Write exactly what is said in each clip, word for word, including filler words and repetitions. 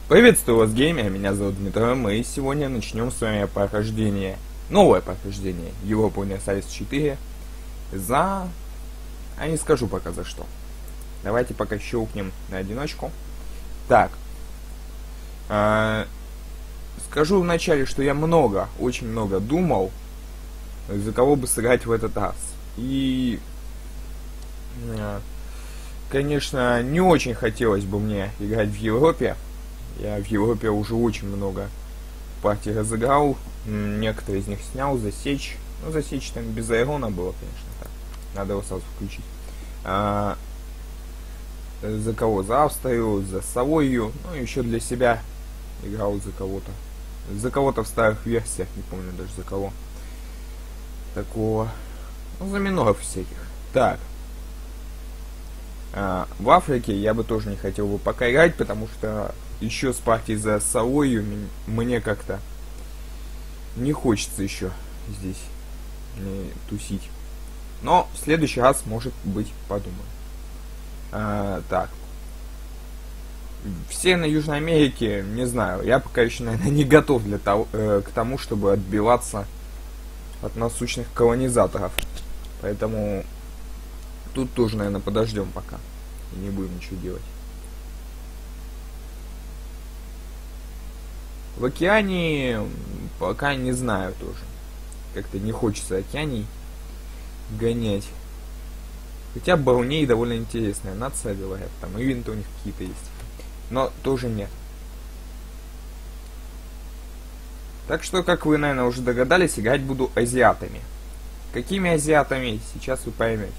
Приветствую вас, геймеры, меня зовут Дмитрий, мы сегодня начнем с вами прохождение, новое прохождение Европа Универсалис четыре за... а не скажу пока за что. Давайте пока щелкнем на одиночку. Так. Э, скажу вначале, что я много, очень много думал, за кого бы сыграть в этот раз. И... Э, конечно, не очень хотелось бы мне играть в Европе. Я в Европе уже очень много партий разыграл. Некоторые из них снял, засечь. Ну, засечь там без Айрона было, конечно, так. Надо его сразу включить. А, за кого? За Австрию, за Савойю. Ну, еще для себя играл за кого-то. За кого-то в старых версиях, не помню даже за кого. Такого. Ну, за миноров всяких. Так. А, в Африке я бы тоже не хотел бы пока играть, потому что еще с партией за Савойю мне как-то не хочется еще здесь не тусить. Но в следующий раз, может быть, подумаю. А, так. В Северной Южной Америке, не знаю, я пока еще, наверное, не готов для того, э, к тому, чтобы отбиваться от насущных колонизаторов. Поэтому тут тоже, наверное, подождем пока. И не будем ничего делать. В Океании пока не знаю тоже. Как-то не хочется Океаний гонять. Хотя Бруней довольно интересная нация, говорят. Там ивенты у них какие-то есть. Но тоже нет. Так что, как вы, наверное, уже догадались, играть буду азиатами. Какими азиатами, сейчас вы поймете.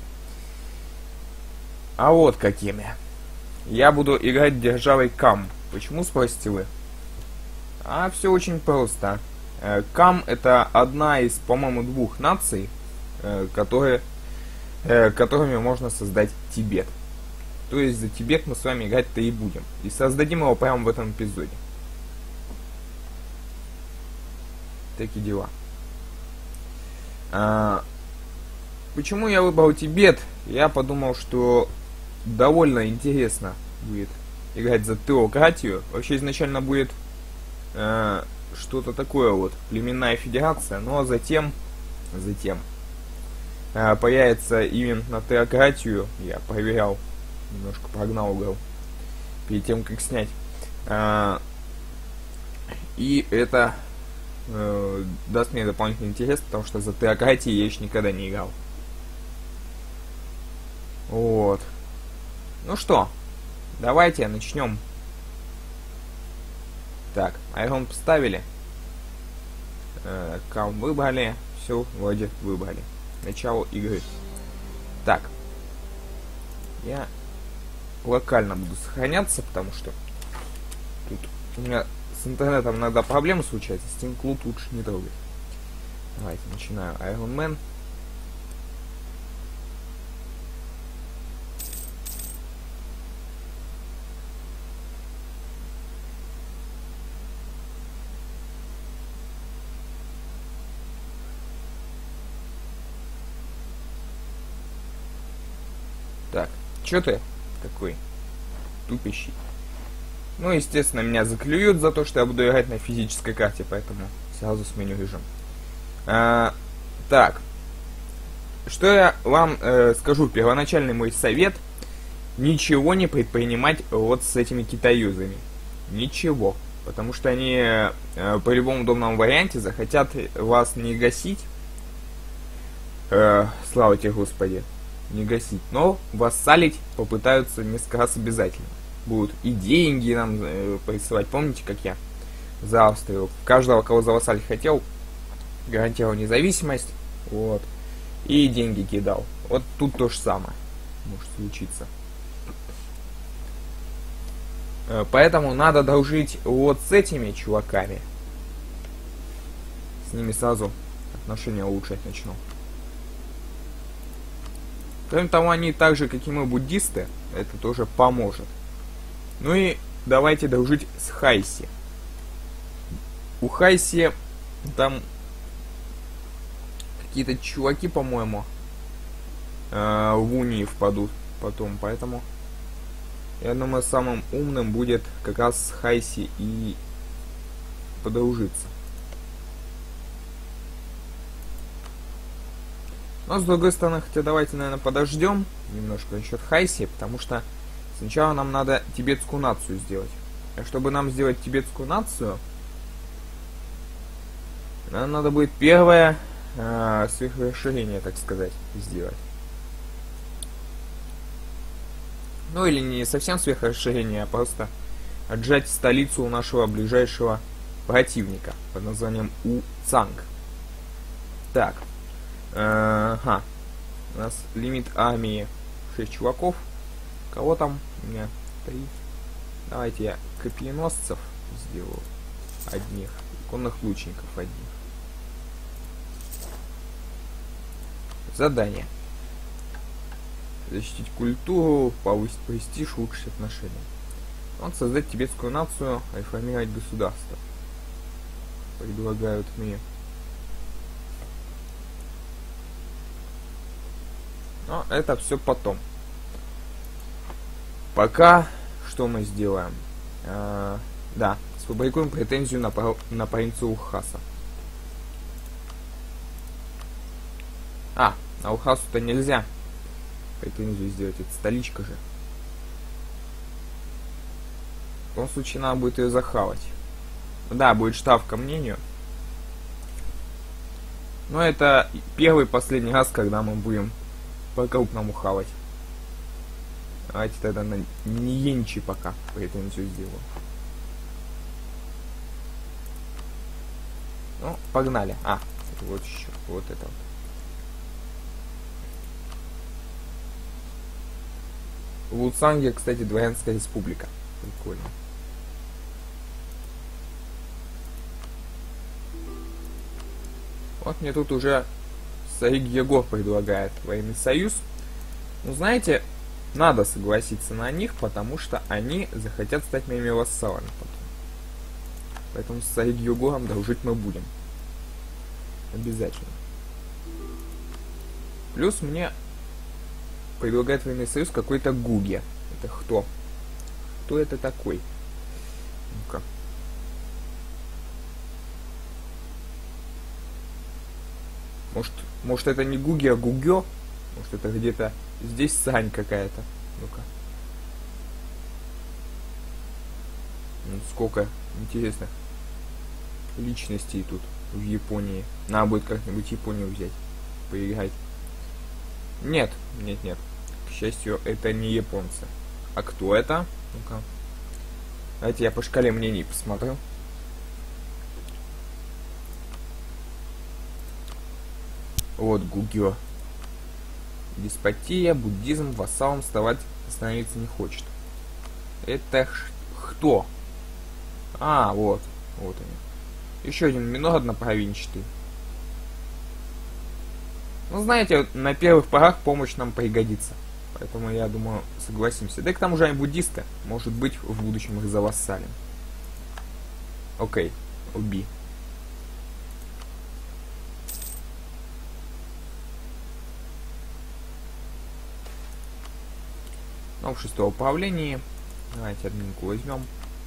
А вот какими. Я буду играть державой Кам. Почему, спросите вы? А все очень просто. Кам это одна из, по-моему, двух наций, которые, которыми можно создать Тибет. То есть за Тибет мы с вами играть-то и будем. И создадим его прямо в этом эпизоде. Такие дела. А, почему я выбрал Тибет? Я подумал, что довольно интересно будет играть за теократию. Вообще изначально будет э, что-то такое вот, племенная федерация, но затем, затем э, появится ивент на теократию. Я проверял, немножко прогнал угол перед тем, как снять. Э, и это э, даст мне дополнительный интерес, потому что за теократией я еще никогда не играл. Вот. Ну что, давайте начнем. Так, Айрон поставили. Э, Кам выбрали. Все, вроде выбрали. Начало игры. Так. Я локально буду сохраняться, потому что тут у меня с интернетом иногда проблемы случаются. Steam Club лучше не трогать. Давайте, начинаю. Iron Man. Так, чё ты такой тупящий? Ну, естественно, меня заклюют за то, что я буду играть на физической карте, поэтому сразу сменю режим. А, так, что я вам э, скажу, первоначальный мой совет: ничего не предпринимать вот с этими китаюзами. Ничего. Потому что они э, по любому удобному варианте захотят вас не гасить. Э, слава тебе, Господи. Не гасить, но вассалить попытаются несколько раз обязательно. Будут и деньги нам э, присылать. Помните, как я за Австрию каждого, кого завассалить хотел, гарантировал независимость, вот, и деньги кидал. Вот тут то же самое может случиться. Э, поэтому надо дружить вот с этими чуваками. С ними сразу отношения улучшать начну. Кроме того, они так же, как и мы, буддисты, это тоже поможет. Ну и давайте дружить с Хайси. У Хайси там какие-то чуваки, по-моему, э, в унии впадут потом, поэтому Я думаю, самым умным будет как раз с Хайси и подружиться. Но с другой стороны, хотя давайте, наверное, подождем немножко насчет Хайси, потому что сначала нам надо тибетскую нацию сделать. А чтобы нам сделать тибетскую нацию, нам надо будет первое э, сверхрасширение, так сказать, сделать. Ну или не совсем сверхрасширение, а просто отжать столицу у нашего ближайшего противника под названием У-Цанг. Так. Ага. У нас лимит армии шесть чуваков. Кого там? У меня три. Давайте я копьеносцев сделаю одних. Конных лучников одних. Задание. Защитить культуру, повысить престиж, улучшить отношения. Вот создать тибетскую нацию, реформировать государство. Предлагают мне. Но это все потом. Пока что мы сделаем? А, да, сфабрикуем претензию на, на провинцию Лхаса. А, на Лхасу-то нельзя претензию сделать, это столичка же. В том случае надо будет ее захавать. Да, будет штраф ко мнению. Но это первый последний раз, когда мы будем по-крупному хавать. Давайте тогда на Ниенчи пока претензию сделаю. Ну, погнали. А, вот еще, вот это вот. В У-Цанге, кстати, дворянская республика. Прикольно. Вот мне тут уже Сарик Егор предлагает военный союз. Ну, знаете, надо согласиться на них, потому что они захотят стать моими вассалами потом. Поэтому с Сарик Егором дружить мы будем. Обязательно. Плюс мне предлагает военный союз какой-то Гуге. Это кто? Кто это такой? Ну-ка. Может, может это не Гуги, а Гугё? Может это где-то здесь Сань какая-то? Ну-ка. Ну, сколько интересных личностей тут в Японии. Надо будет как-нибудь Японию взять. Поиграть. Нет, нет, нет. К счастью, это не японцы. А кто это? Ну-ка. Давайте я по шкале мнений посмотрю. Вот Гугё. Деспотия, буддизм, вассалом вставать, становиться не хочет. Это кто? А, вот. Вот они. Еще один минор однопровинчатый. Ну, знаете, на первых порах помощь нам пригодится. Поэтому, я думаю, согласимся. Да и к тому же они буддисты. Может быть, в будущем их завассалим. Окей. Уби. Новшество управлении. Давайте админку возьмем.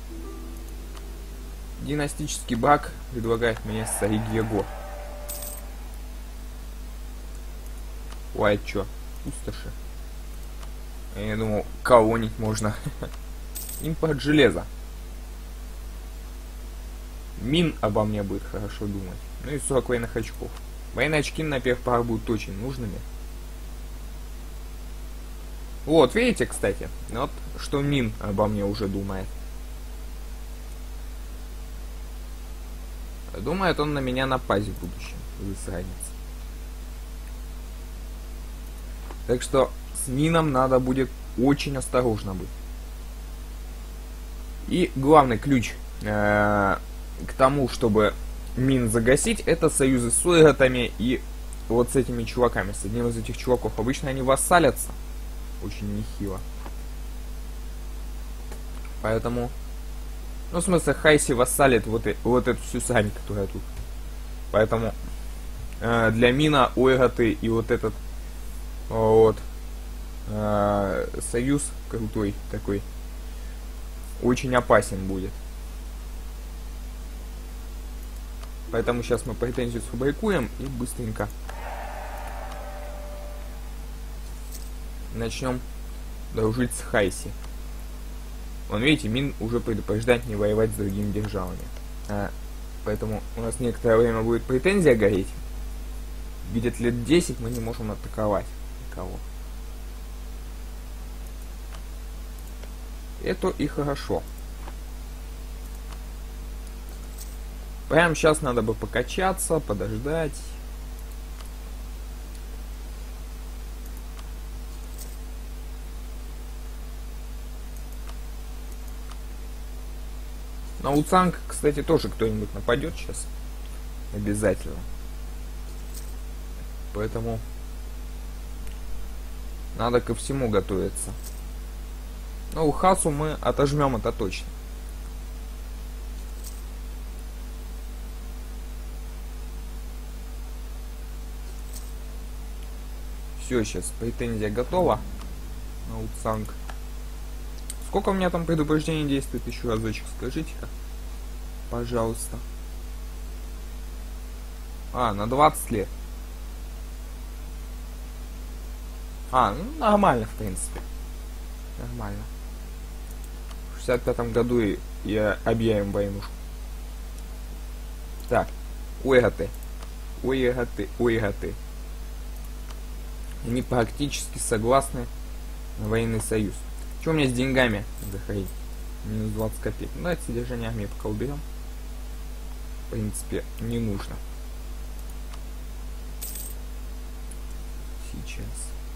Династический брак предлагает мне Сарик Егор. Ой, а чё? Пустоши. Я думал, колонить можно. Импорт железа. Мин обо мне будет хорошо думать. Ну и сорок военных очков. Военные очки на первых порах будут очень нужными. Вот, видите, кстати, вот что Мин обо мне уже думает. Думает он на меня напасть в будущем. Засранец. Так что с Мином надо будет очень осторожно быть. И главный ключ э, к тому, чтобы Мин загасить, это союзы с ойготами и вот с этими чуваками. С одним из этих чуваков. Обычно они вассалятся. Очень нехило. Поэтому... Ну, в смысле, Хайси вассалит вот, и, вот эту всю сань, которая тут. Поэтому э, для Мина, ойготы и вот этот вот э, союз крутой такой очень опасен будет. Поэтому сейчас мы претензию сфабрикуем и быстренько начнем дружить с Хайси. Вон, видите, Мин уже предупреждает не воевать с другими державами. А, поэтому у нас некоторое время будет претензия гореть. Где-то лет десять мы не можем атаковать никого. Это и хорошо. Прямо сейчас надо бы покачаться, подождать. На Уцанг, кстати, тоже кто-нибудь нападет сейчас. Обязательно. Поэтому надо ко всему готовиться. Но у Хасу мы отожмем это точно. Все, сейчас претензия готова на Уцанг. Сколько у меня там предупреждений действует? Еще разочек скажите-ка. Пожалуйста. А, на двадцать лет. А, ну нормально, в принципе. Нормально. В шестьдесят пятом году и, и объявим войнушку. Так. Уэгаты. Уэгаты, уэгаты. Они практически согласны на военный союз. Что у меня с деньгами заходить? Минус двадцать копеек. Ну, давайте содержание армии пока уберем. В принципе, не нужно. Сейчас.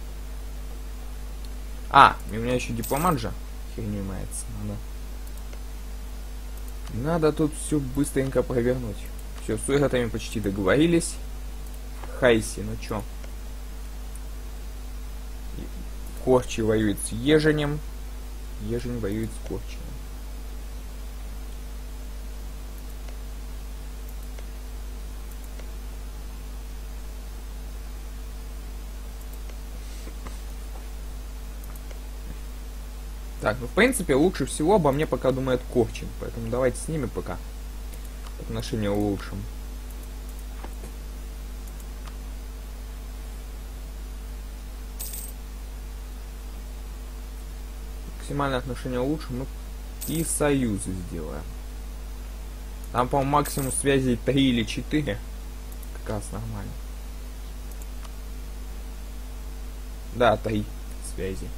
А, и у меня еще дипломат же херню мается. Надо. Надо тут все быстренько провернуть. Все, с уэгатами почти договорились. Хайси, ну чё? Корчи воюет с Еженем. Ежень воюет с Корчиным. Так, ну в принципе лучше всего обо мне пока думает Корчин. Поэтому давайте с ними пока отношения улучшим. Максимальное отношение улучшим, ну и союзы сделаем. Там, по-моему, максимум связей три или четыре. Как раз нормально. Да, три связи.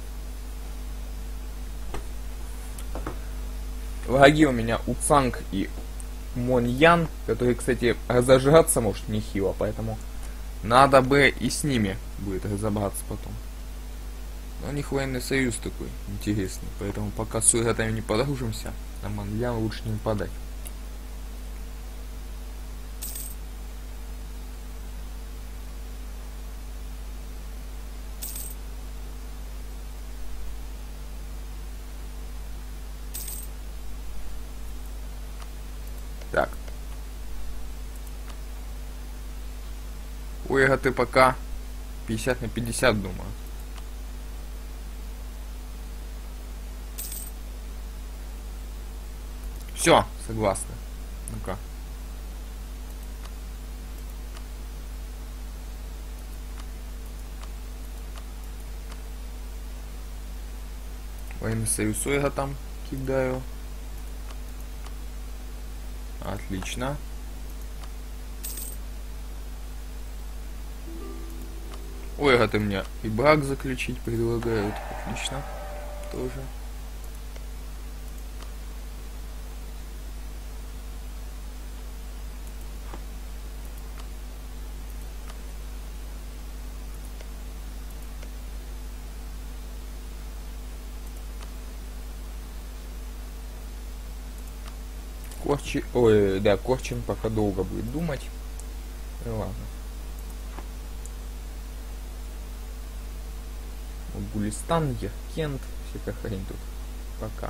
Враги у меня Уцанг и Моньян, который, кстати, разожраться может нехило, поэтому надо бы и с ними будет разобраться потом. Но у них военный союз такой интересный, поэтому пока с уэгатами не подружимся, на Моньян лучше не нападать. Так. Уэгаты пока пятьдесят на пятьдесят, думаю. Все, согласны. Ну-ка. Военный союз уэгатам кидаю. Отлично. Уэгаты мне и брак заключить предлагают. Отлично. Тоже. Корчи... Ой, да, Корчин пока долго будет думать. Ну ладно. Вот Гулистан, Яркент, всякая хрень тут. Пока.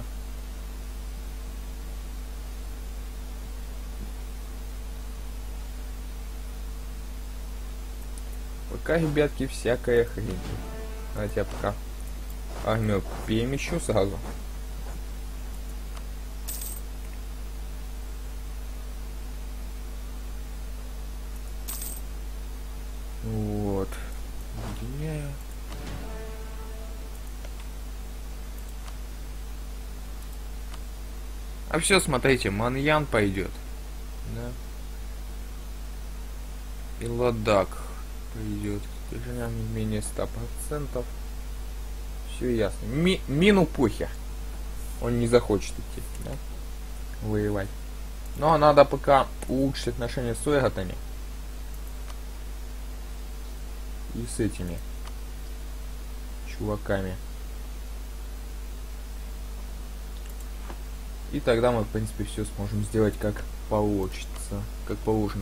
Пока, ребятки, всякая хрень. Давайте я пока армию перемещу сразу. А все, смотрите, Маньян пойдет. Да. И Ладак пойдет. Движение не менее ста процентов. Все ясно. Ми Мину похер. Он не захочет идти, да? Воевать. Но надо пока улучшить отношения с Уэготами. И с этими чуваками. И тогда мы, в принципе, все сможем сделать как получится. Как положено.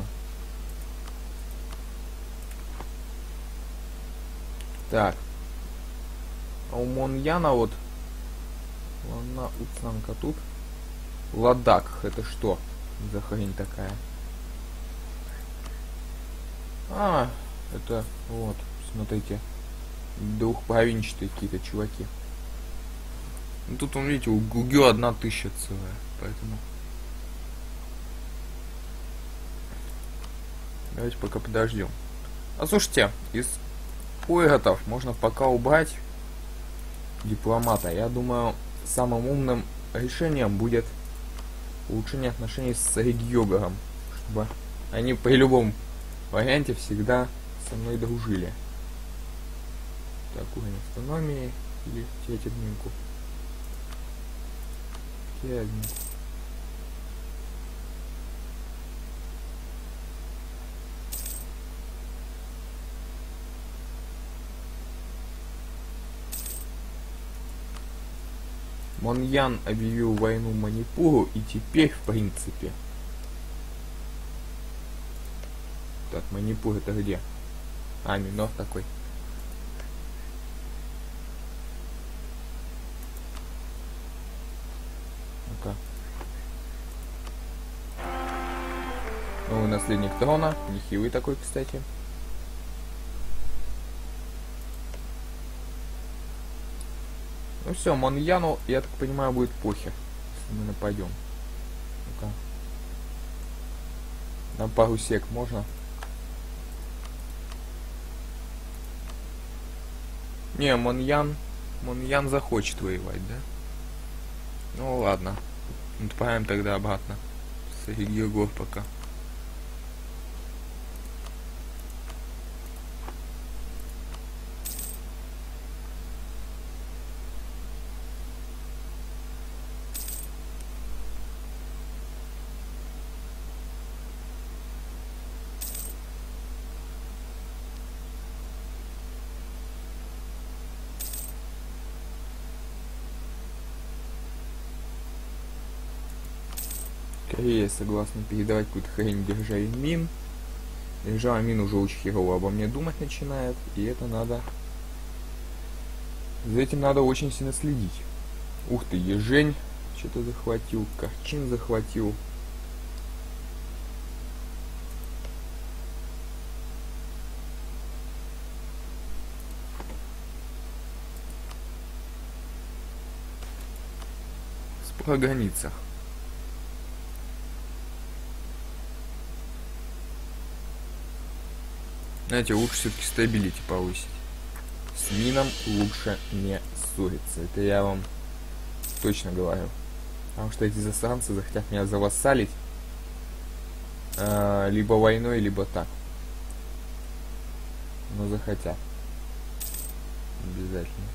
Так. А у Моньяна вот... Лана Уцанка тут. Ладак. Это что за хрень такая? А, это вот, смотрите. Двухполовинчатые какие-то чуваки. Ну, тут, он, видите, у Гугё одна тысяча целая. Поэтому... Давайте пока подождем. А слушайте, из Уэготов можно пока убрать дипломата. Я думаю, самым умным решением будет улучшение отношений с Региогором, чтобы они при любом варианте всегда со мной дружили. Так, уровень автономии или терять админку. Терять админку. Моньян объявил войну Манипуру, и теперь, в принципе... Так, Манипур это где? А, минор такой. Ну-ка. Новый наследник трона. Нехилый такой, кстати. Ну все, Моньяну, я так понимаю, будет похер, если мы нападем. Ну-ка. На пару сек можно? Не, Моньян... Моньян захочет воевать, да? Ну ладно. Отправим тогда обратно. С Региогор пока. Корея согласна передавать какую-то хрень державе Мин. Держава Мин уже очень херово обо мне думать начинает, и это надо... За этим надо очень сильно следить. Ух ты, Ежень что-то захватил, Карчин захватил. Спор о границах. Знаете, лучше все-таки стабилити повысить. С Мином лучше не ссориться. Это я вам точно говорю. Потому что эти засранцы захотят меня завассалить. Э, либо войной, либо так. Но захотят. Обязательно.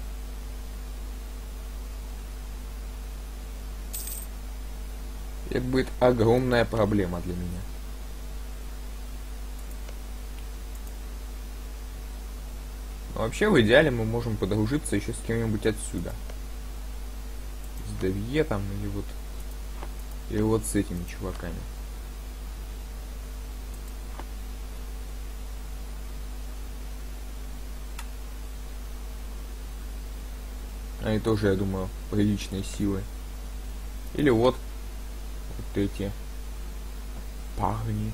Это будет огромная проблема для меня. Но вообще, в идеале, мы можем подружиться еще с кем-нибудь отсюда. С Девье там, или вот... Или вот с этими чуваками. Они тоже, я думаю, приличные силы. Или вот... Вот эти... парни.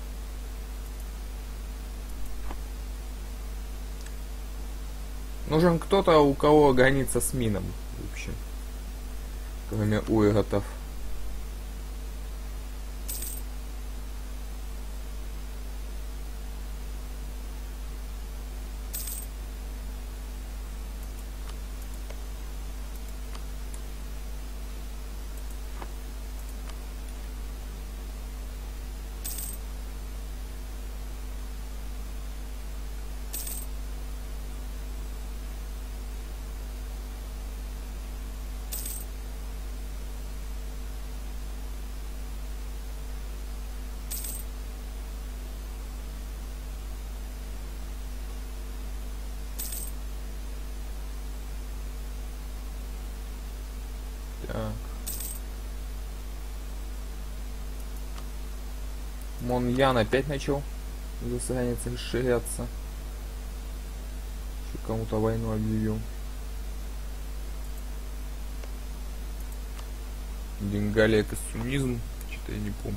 Нужен кто-то, у кого граница с Мином, в общем. Кроме Уэготов. Так. Моньян опять начал засраниться, расширяться. Еще кому-то войну объявил. Бенгалия это суннизм? Что-то я не помню.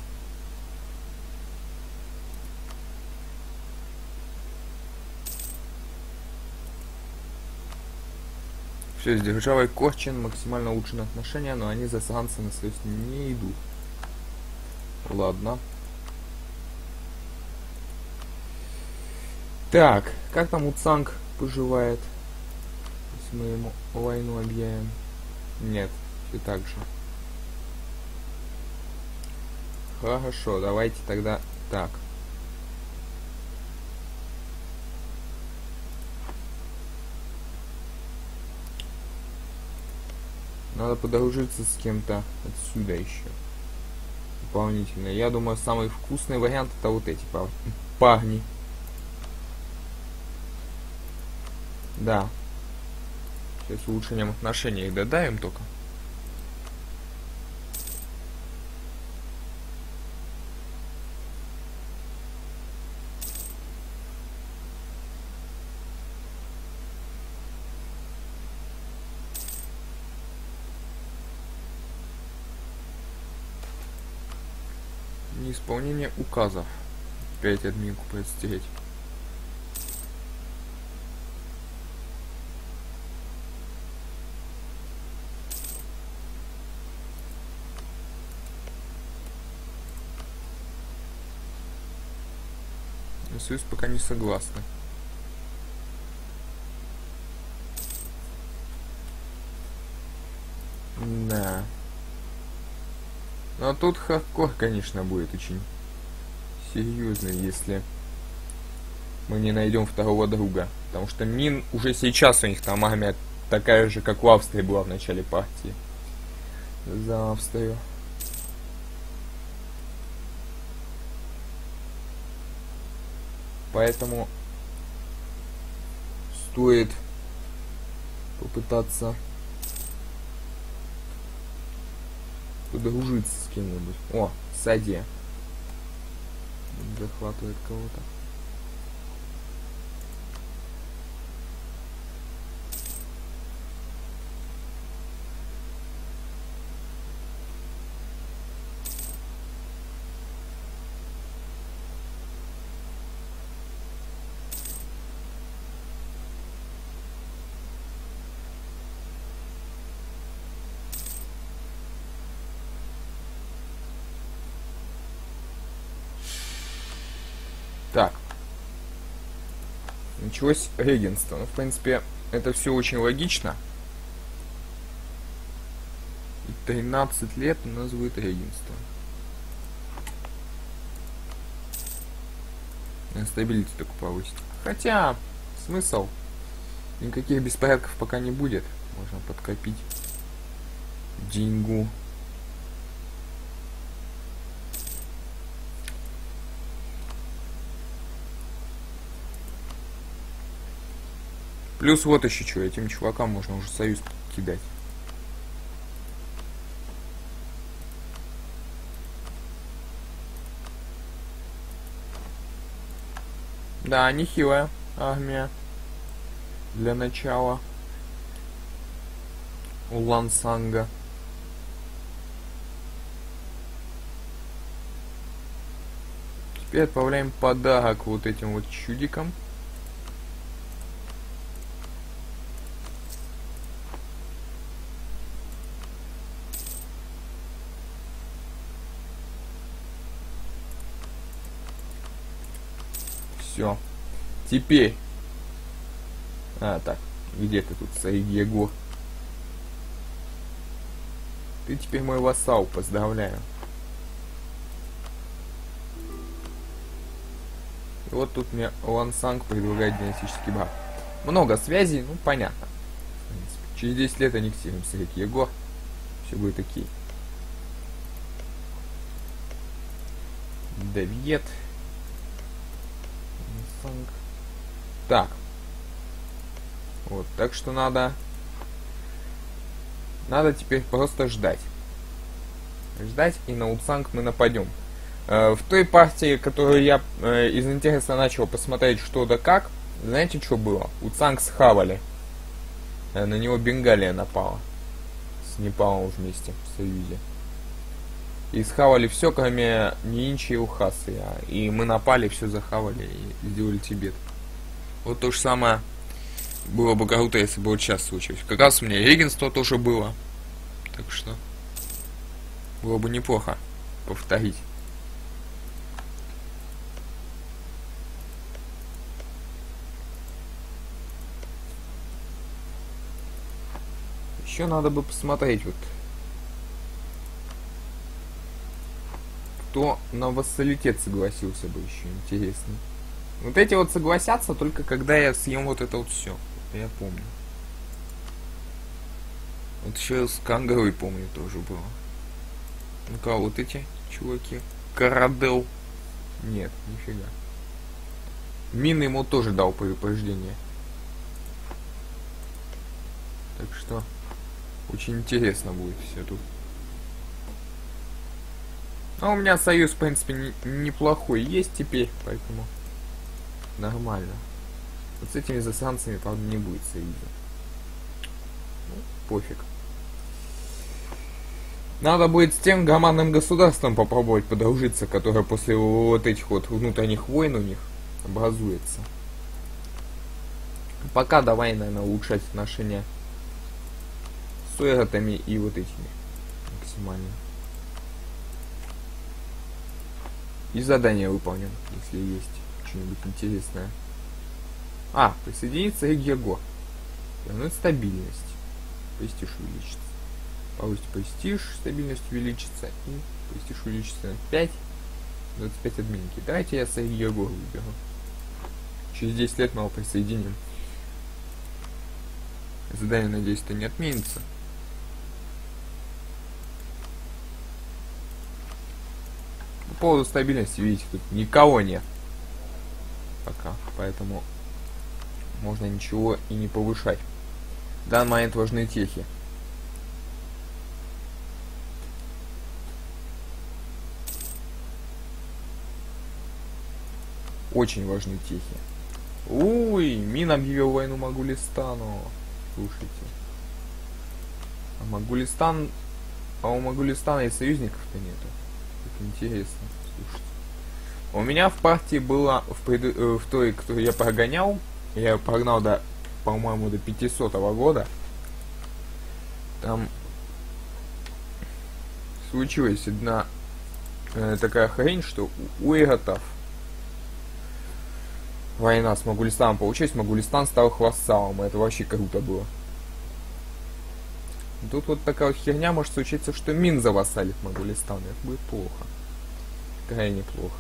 Все, с державой Корчин максимально улучшены отношения, но они за санкции на союз не идут. Ладно. Так, как там Уцанг поживает? Если мы ему войну объявим. Нет, все так же. Хорошо, давайте тогда так. Надо подружиться с кем-то отсюда еще. Дополнительно. Я думаю, самый вкусный вариант это вот эти парни. Да. Сейчас улучшением отношений их додаем только. Неисполнение указов. Опять админку предстереть. Союз пока не согласны. Да. Но тут хардкор, конечно, будет очень серьезный, если мы не найдем второго друга. Потому что Мин уже сейчас у них там армия такая же, как в Австрии была в начале партии. За Австрию. Поэтому стоит попытаться подружиться с кем-нибудь. О, Саде. Захватывает кого-то. Так. Началось регенство. Ну, в принципе, это все очень логично. И тринадцать лет у нас будет регенство. Стабилити только повысить. Хотя, смысл? Никаких беспорядков пока не будет. Можно подкопить деньгу. Плюс вот еще что, этим чувакам можно уже союз кидать. Да, нехилая армия. Для начала. У Лансанга. Теперь отправляем подарок вот этим вот чудикам. Все. Теперь. А, так. Где ты тут, среди гор? Ты теперь мой вассал, поздравляю. И вот тут мне Лансанг предлагает династический брак. Много связей, ну понятно. В принципе. Через десять лет аннексируем среди Егор. Все будет окей. Давид. Так. Вот, так что надо Надо теперь просто ждать. Ждать, и на Уцанг мы нападем. Э, в той партии, которую я э, из интереса начал посмотреть что да как, знаете, что было? Уцанг схавали. Э, на него Бенгалия напала. С Непалом вместе, в союзе. И схавали все, кроме Нинчи и Ухасы. И мы напали, все захавали и сделали Тибет. Вот то же самое было бы круто, если бы вот сейчас случилось. Как раз у меня регенство тоже было. Так что было бы неплохо повторить. Еще надо бы посмотреть вот, кто на вассалитет согласился бы, еще интересно. Вот эти вот согласятся только когда я съем вот это вот все. Я помню. Вот еще с Кангарой, помню, тоже было. Ну-ка, вот эти чуваки. Карадел. Нет, нифига. Мин ему тоже дал предупреждение. Так что очень интересно будет все тут. А у меня союз, в принципе, не, неплохой есть теперь, поэтому нормально. Вот с этими засранцами, правда, не будет союза. Ну, пофиг. Надо будет с тем громадным государством попробовать подружиться, которое после вот этих вот внутренних войн у них образуется. Пока давай, наверное, улучшать отношения с уэротами и вот этими максимально. И задание выполним, если есть что-нибудь интересное. А, присоединиться к Его. Вернуть стабильность. Престиж увеличится. Повысить престиж, стабильность увеличится. И престиж увеличится на пять. двадцать пять админки. Давайте я с Его выберу. Через десять лет мы его присоединим. Задание, надеюсь, это не отменится. По поводу стабильности, видите, тут никого нет. Пока. Поэтому можно ничего и не повышать. В данный момент важны техи. Очень важны техи. Уй, Мин объявил войну Могулистану. Слушайте. А Могулистан... А у Могулистана и союзников-то нету. Так интересно. Слушайте. У меня в партии было в, пред... в той, которую я прогонял. Я прогнал до, по-моему, до пятисотого года. Там случилась одна э, такая хрень, что у уэротов война с Могулистаном получилась, Могулистан стал вассалом, и это вообще круто было. Тут вот такая вот херня может случиться, что Мин завассалит Могулистан, это будет плохо. Крайне плохо.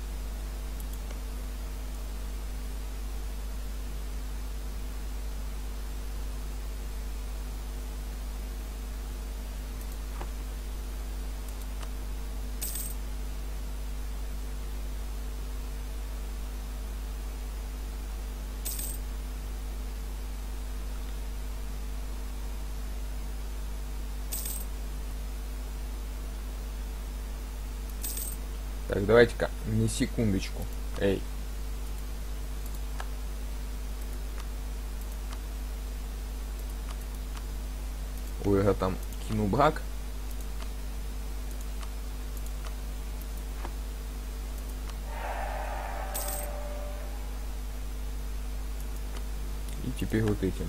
Так, давайте-ка, не секундочку. Эй. Ой, я там кину брак. И теперь вот этим.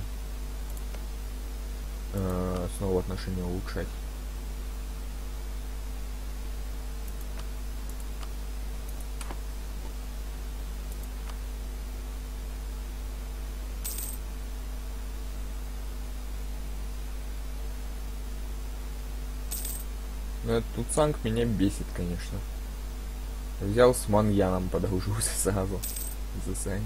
Э, снова отношения улучшать. Но этот Уцанг меня бесит, конечно. Взял с Маньяном, подружился сразу. Засранец.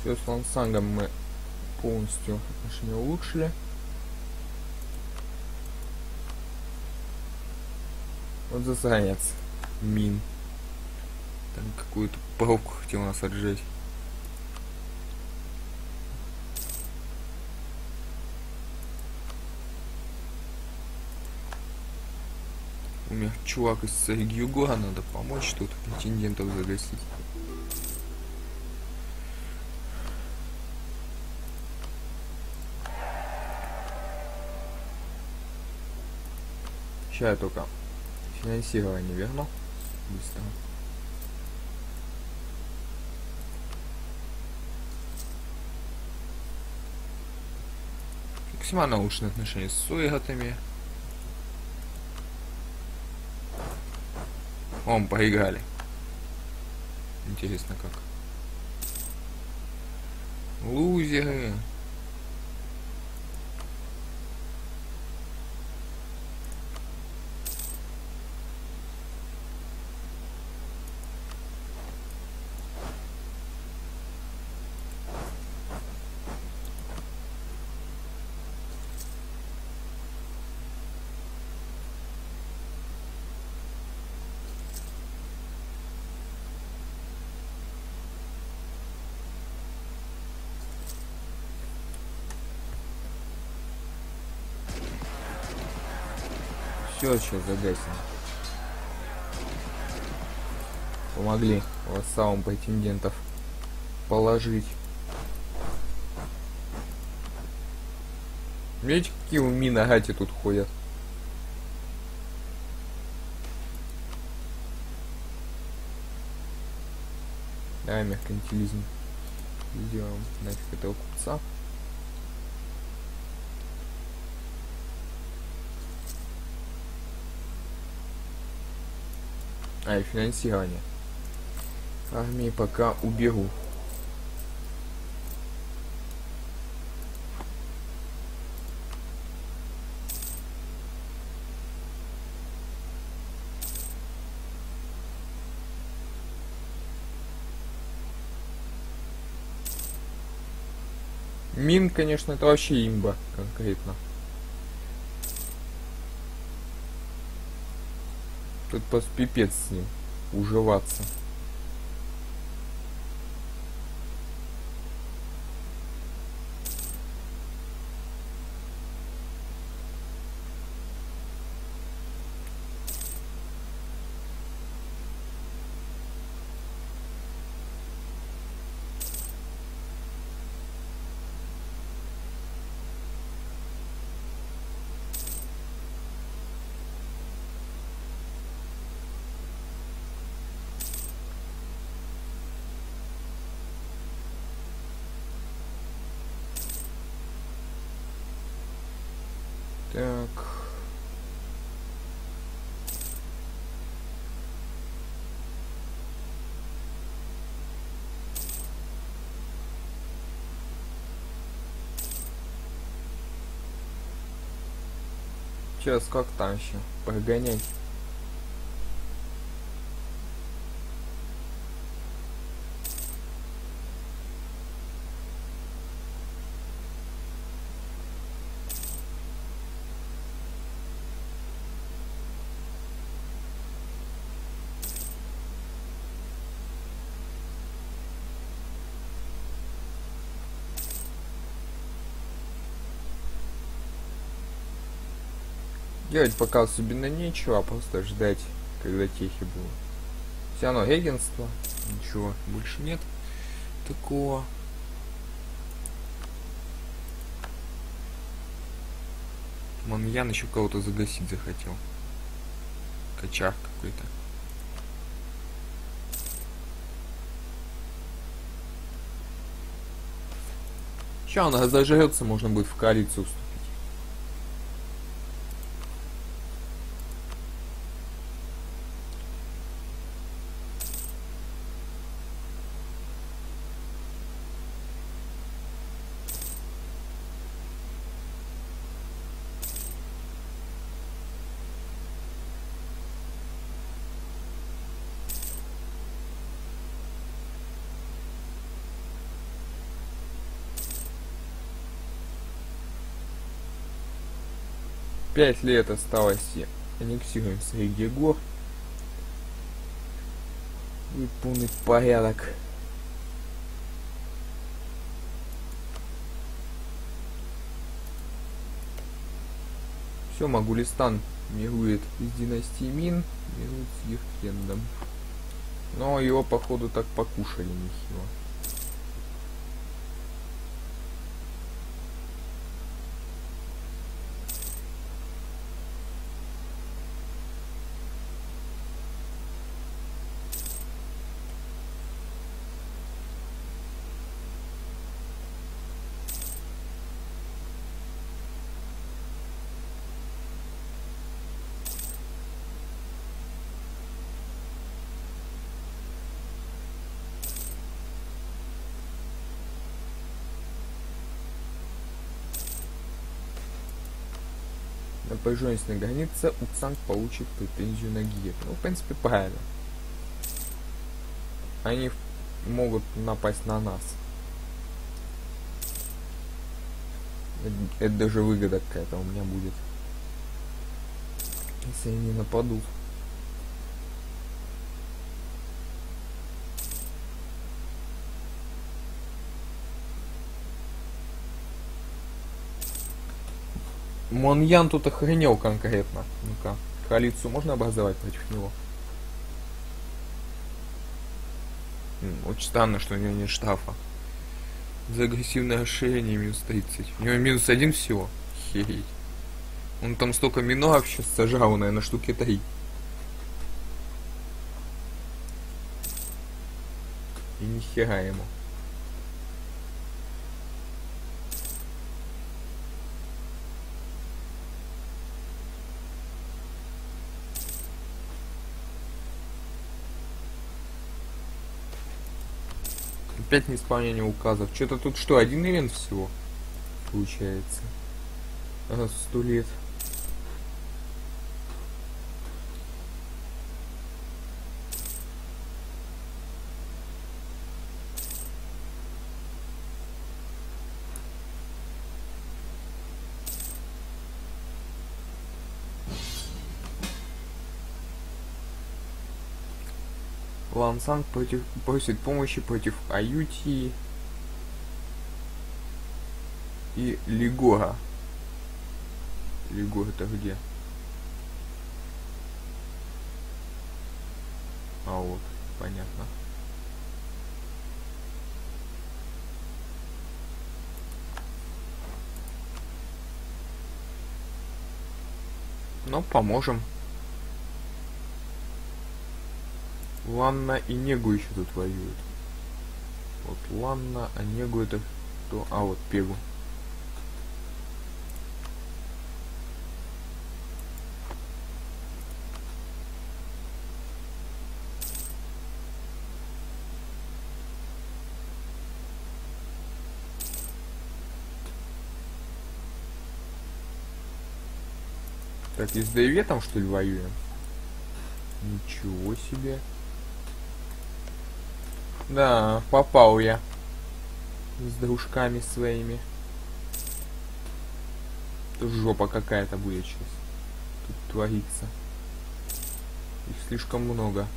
Все, с Лансангом мы полностью отношения улучшили. Вот засранец. Мин. Там какую-то палку хотел нас отжать. У меня чувак из Сагюга, надо помочь тут претендентов загасить. Сейчас я только финансирование верну. Быстро. Максимально улучшенные отношения с суэгатами. О, мы поиграли. Интересно как. Лузеры. Все, сейчас загасим. Помогли вассалам претендентов положить. Видите, какие у Минагати тут ходят. Давай меркантилизм сделаем нафиг этого купца. А, и финансирование. Армии пока уберу. Мин, конечно, это вообще имба конкретно. Тут просто пипец с ним уживаться. Так. Сейчас как там еще прогонять? Делать пока особенно нечего, а просто ждать, когда техи будут. Все равно регенство, ничего больше нет такого. Маньян еще кого-то загасить захотел. Качар какой-то. Сейчас он зажрется, можно будет в коалицию вступить. Пять лет осталось и аннексируем среди гор. Будет полный порядок. Все, Могулистан мирует из династии Мин, мирует с Еркендом. Но его, походу, так покушали нехило. Напряженность на границе, Уцанг получит претензию на Гир. Ну, в принципе, правильно. Они могут напасть на нас. Это, это даже выгода какая-то у меня будет. Если они нападут. Моньян тут охренел конкретно. Ну-ка, коалицию можно образовать против него? М, очень странно, что у него нет штрафа. За агрессивное расширение минус тридцать. У него минус один всего. Хереть. Он там столько миноров сейчас сажал, наверное, штуки три. И нихера ему. Опять неисполнение указов. Что-то тут что, один ивент всего получается? Раз в сто лет. Лансанг против, просит помощи против Аютии и Лигора. Лигор это где? А вот, понятно. Ну, поможем. Ланна и Негу еще тут воюют. Вот Ланна, а Негу это кто? А вот Пегу. Так, и с Дэйветом, что ли, воюем? Ничего себе. Да, попал я. С дружками своими. Тут жопа какая-то будет сейчас. Тут творится. Их слишком много.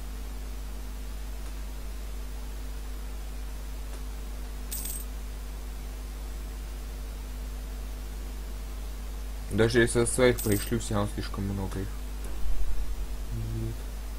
Даже если своих пришлю, все равно слишком много их. Нет.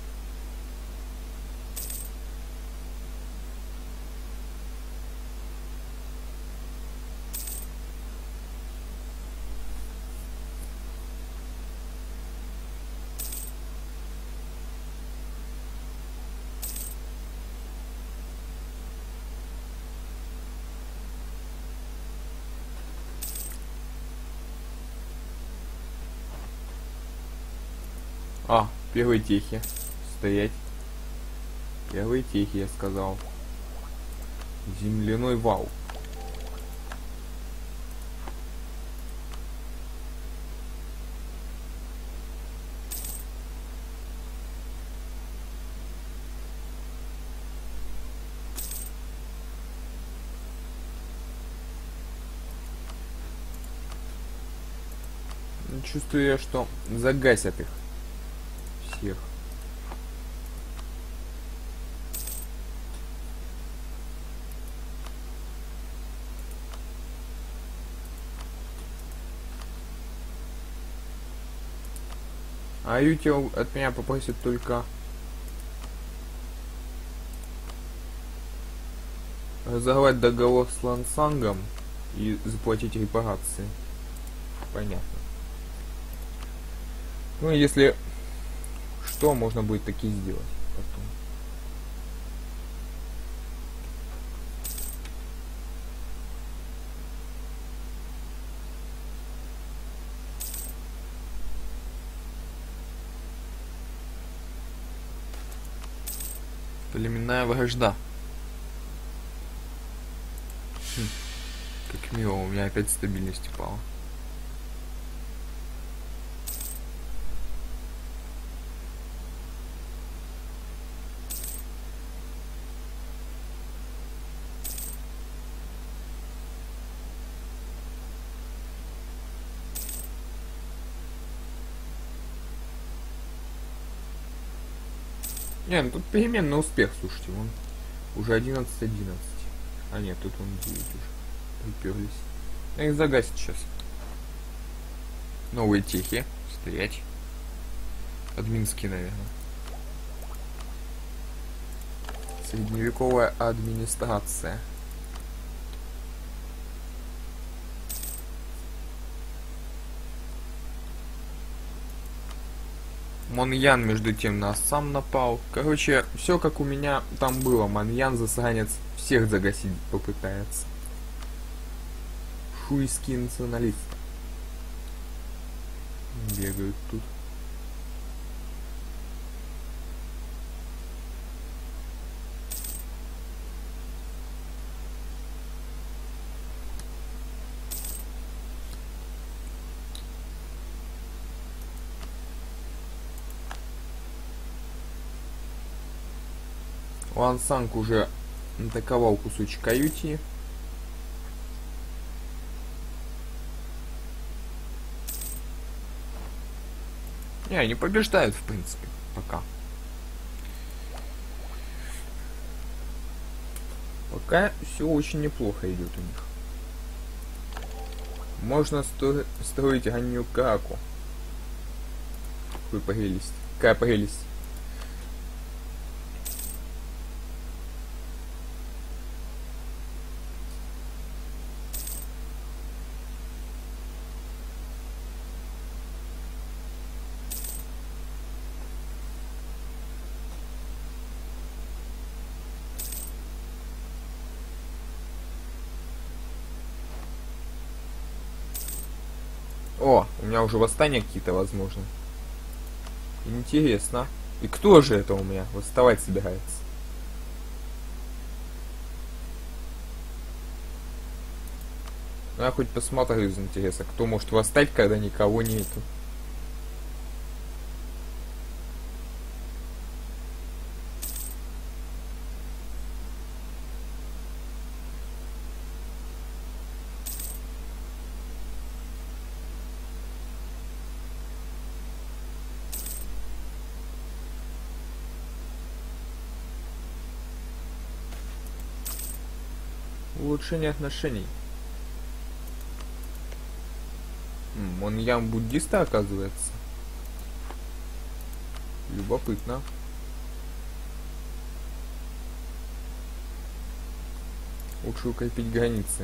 А, первые техи. Стоять. Первые техи, я сказал. Земляной вал. Чувствую я, что загасят их всех. А Ютел от меня попросит только разорвать договор с Лансангом и заплатить репарации. Понятно. Ну, если что, можно будет таки сделать потом. Племенная вражда. Хм. Как мило, у меня опять стабильность упала. Не, ну тут переменный успех, слушайте, он уже одиннадцать одиннадцать. А нет, тут он девять уже. Приперлись. Я их загасить сейчас. Новые техи. Стоять. Админские, наверное. Средневековая администрация. Моньян, между тем, нас сам напал. Короче, все как у меня там было. Моньян, засранец, всех загасить попытается. Шуйский националист. Бегают тут. Лансанг уже атаковал кусочек каюти. Не, они побеждают, в принципе, пока. Пока все очень неплохо идет у них. Можно стро строить раннюю Краку. Какой прелесть. Какая прелесть. О, у меня уже восстания какие-то возможны. Интересно. И кто же это у меня восставать собирается? Ну, я хоть посмотрю из интереса, кто может восстать, когда никого нету. Улучшение отношений. М, он ям буддиста, оказывается. Любопытно. Лучше укрепить границы.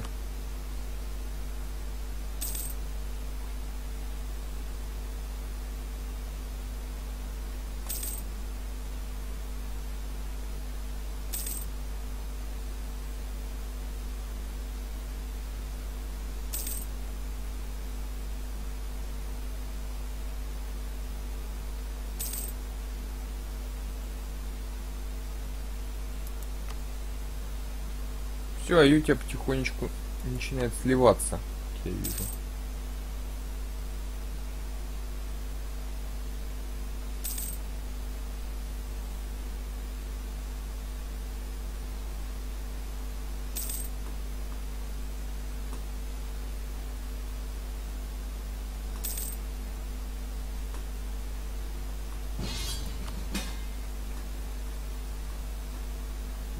Все, Аютия потихонечку начинает сливаться, я вижу.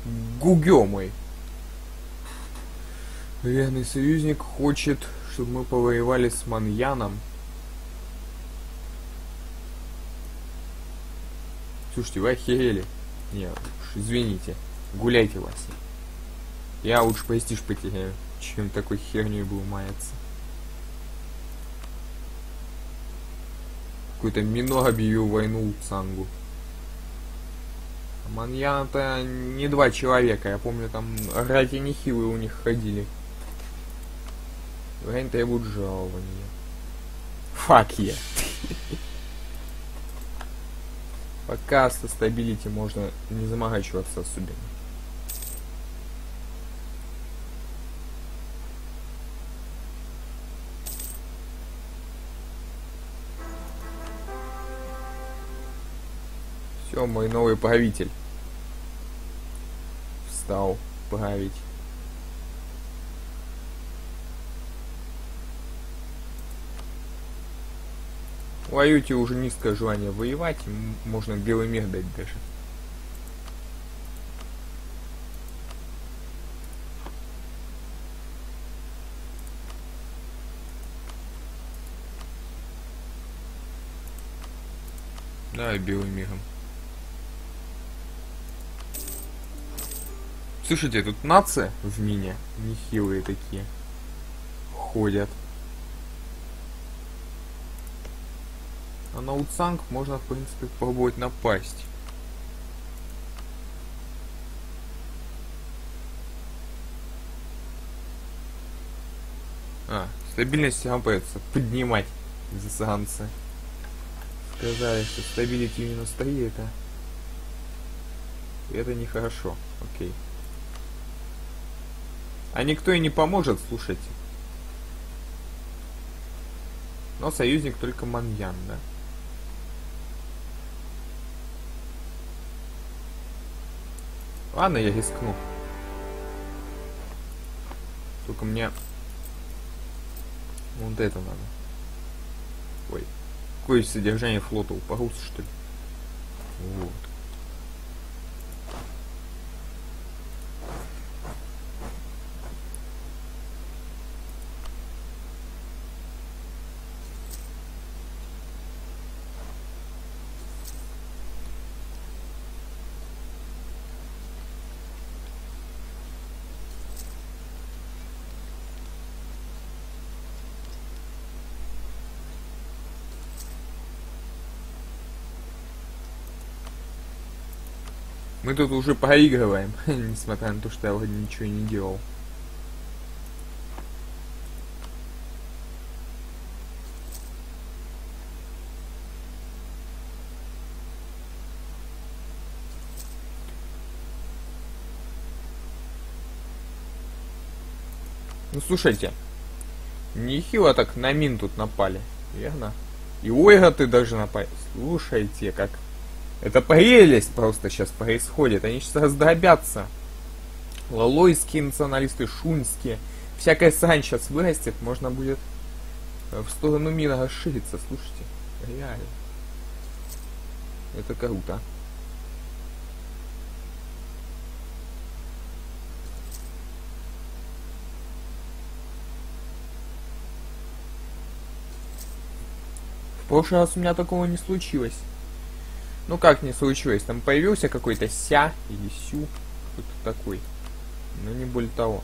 Гугё мой. Верный союзник хочет, чтобы мы повоевали с Маньяном. Слушайте, вы охерели. Нет, уж извините. Гуляйте, Вася. Я лучше престиж потеряю, чем такой херней буду маяться. Какой-то Мино объявил войну Цангу. Маньян-то не два человека. Я помню, там раки нехилые у них ходили. Они требуют жалования. Фак я. Пока со стабилити можно не заморачиваться особенно. Все, мой новый правитель встал править. У Аюти уже низкое желание воевать, можно белый мир дать даже. Давай белым миром. Слушайте, тут нация в мине, нехилые такие, ходят. А на Уцанг можно, в принципе, попробовать напасть. А, стабильность вам придется поднимать из-за санкций. Сказали, что стабилити минус три это... Это нехорошо. Окей. А никто и не поможет, слушайте. Но союзник только Маньян, да? Ладно, я рискну. Только мне вот это надо. Ой. Какое содержание флота упоролся, что ли? Вот. Мы тут уже проигрываем, несмотря на то, что я вроде ничего не делал. Ну слушайте, нехило так на мин тут напали, верно? И ойготы даже напали. Слушайте, как... Это прелесть просто сейчас происходит. Они сейчас раздробятся. Лолойские националисты, шуньские. Всякая срань сейчас вырастет. Можно будет в сторону мира расшириться. Слушайте. Реально. Это круто. В прошлый раз у меня такого не случилось. Ну как не случилось, там появился какой-то ся или сю, кто-то такой, но не более того.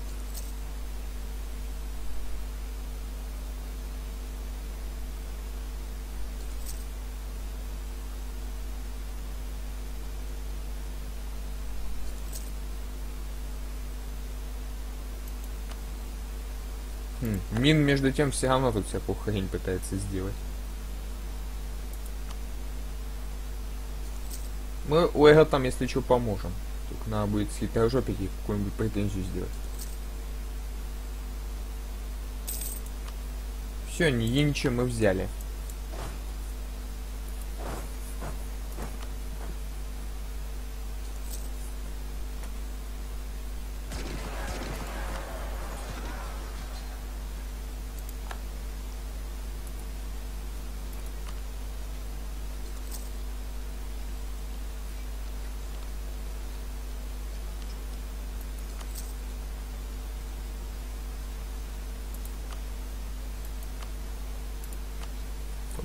Хм, Мин между тем все равно тут всякую хрень пытается сделать. Мы у Эго там, если что, поможем. Только надо будет с хитрожопики какую-нибудь претензию сделать. Все, Ньинчи мы взяли.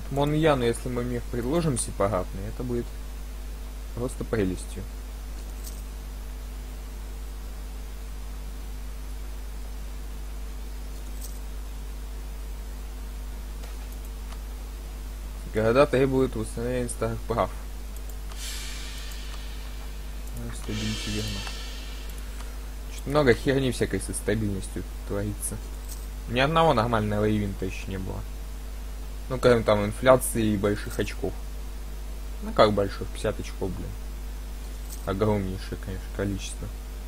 Моньяну, если мы мех предложим сепаратный, это будет просто прелестью. Города требуют восстановления старых прав. Стабильности верно. Что-то много херни всякой со стабильностью творится. Ни одного нормального ивента еще не было. Ну, кроме там инфляции и больших очков. Ну, как больших? пятьдесят очков, блин. Огромнейшее, конечно, количество.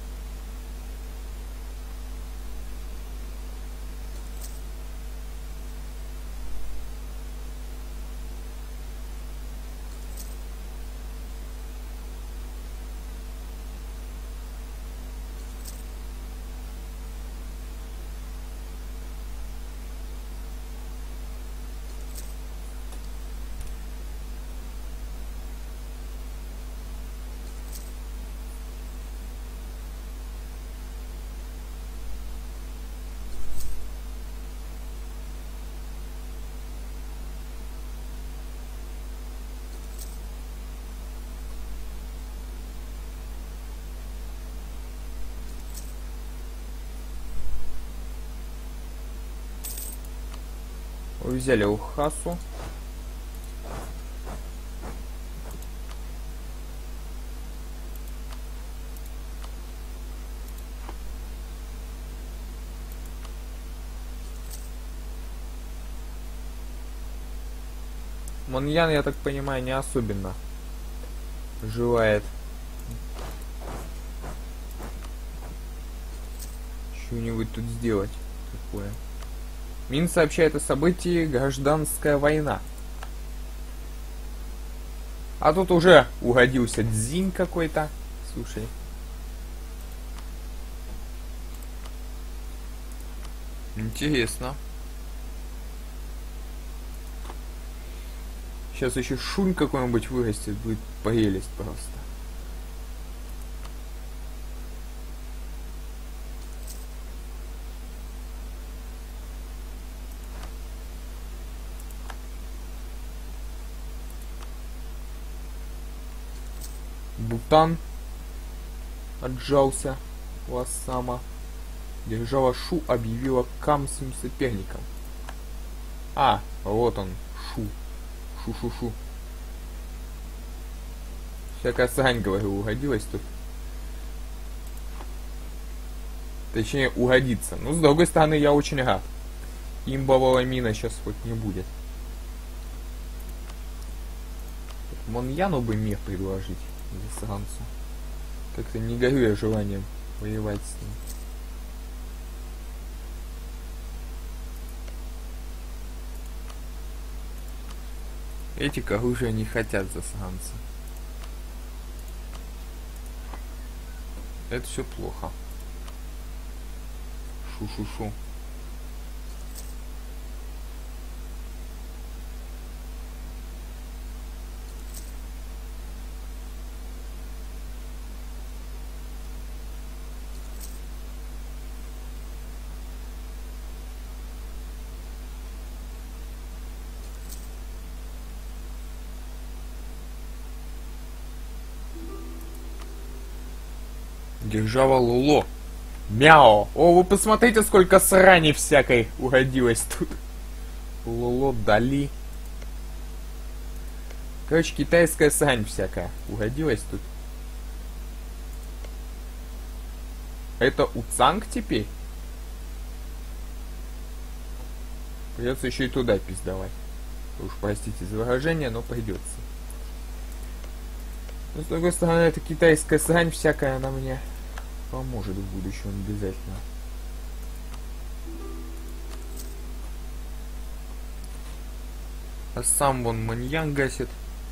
Вы взяли Ухасу. Моньян, я так понимаю, не особенно желает что-нибудь тут сделать такое. Мин сообщает о событии гражданская война. А тут уже угодился Дзинь какой-то. Слушай. Интересно. Сейчас еще Шунь какой-нибудь вырастет, будет прелесть просто. Бутан отжался у Ассама. Держава Шу объявила Кам своим соперником. А, вот он, Шу. Шу-шу-шу. Всякая срань, говорю, угодилась тут. Точнее, угодится. Но с другой стороны, я очень рад. Имбового мина сейчас хоть не будет. Моньяну бы мех предложить. Засранцу. Как-то не горю я желанием воевать с ним. Эти к оружию не хотят, засранцы. Это все плохо. Шу-шу-шу. Держава Луло. Мяо. О, вы посмотрите, сколько срани всякой угодилось тут. Луло Дали. Короче, китайская срань всякая угодилась тут. Это Уцанг теперь? Придется еще и туда пиздовать. Уж простите за выражение, но придется. Но с другой стороны, эта китайская срань всякая, она мне поможет в будущем обязательно. А сам вон Маньян гасит.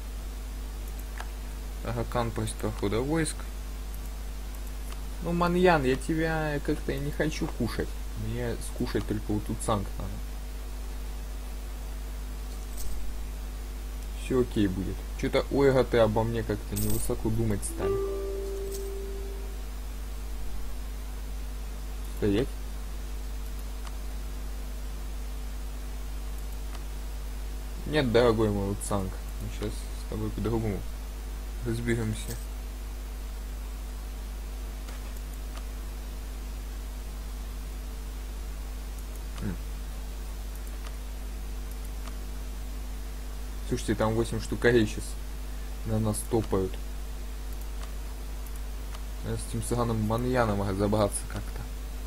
Агакан просит прохода войск. Ну, Маньян, я тебя как-то не хочу кушать. Мне скушать только вот Уцанг надо. Все окей будет. Что-то ойга-ты обо мне как-то невысоко думать стали. Стоять. Нет, дорогой мой Уцанг, мы сейчас с тобой по-другому разберемся. Слушайте, там восемь штукарей сейчас на нас топают. Надо с этим цыганом Маньяном разобраться как-то.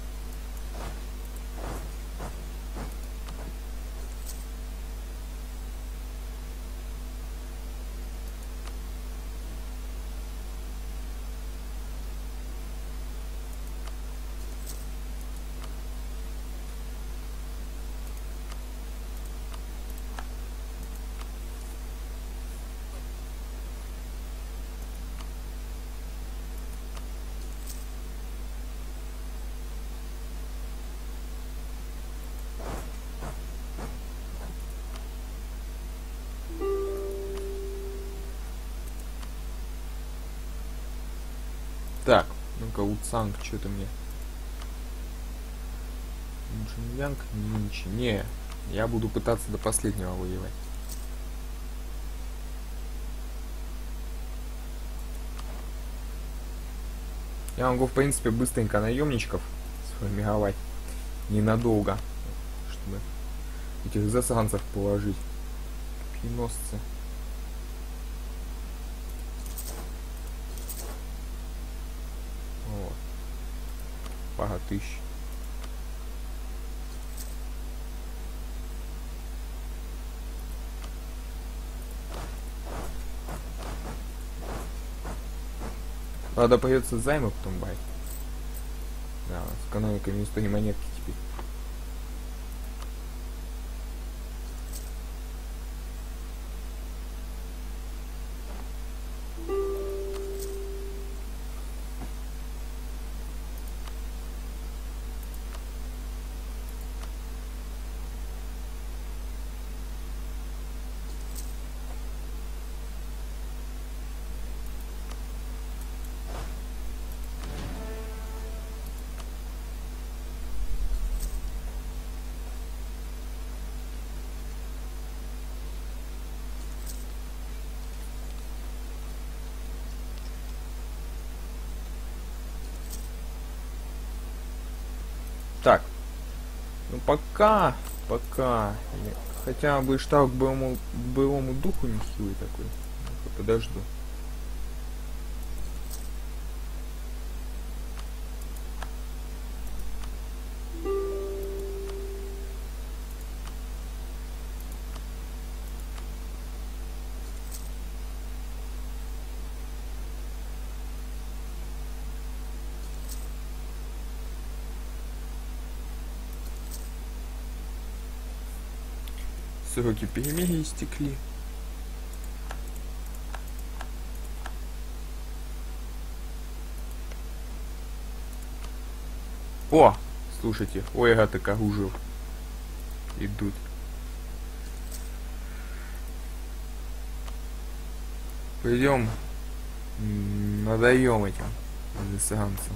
Так, ну-ка, Уцанг, что-то мне. Джиньянг, Нинчи. Не, я буду пытаться до последнего воевать. Я могу, в принципе, быстренько наемничков сформировать. Ненадолго. Чтобы этих засранцев положить. Копьеносцы. Вот. Пара тысяч. Правда, придется займы потом брать. Да, с экономикой минус три монетки теперь. Так, ну пока, пока, хотя бы штаб к боевому, боевому духу нехилый такой. Ну-ка, подожду. Сроки перемирия истекли. О, слушайте, ой, так оружие идут. Пойдем, надаем этим засранцам.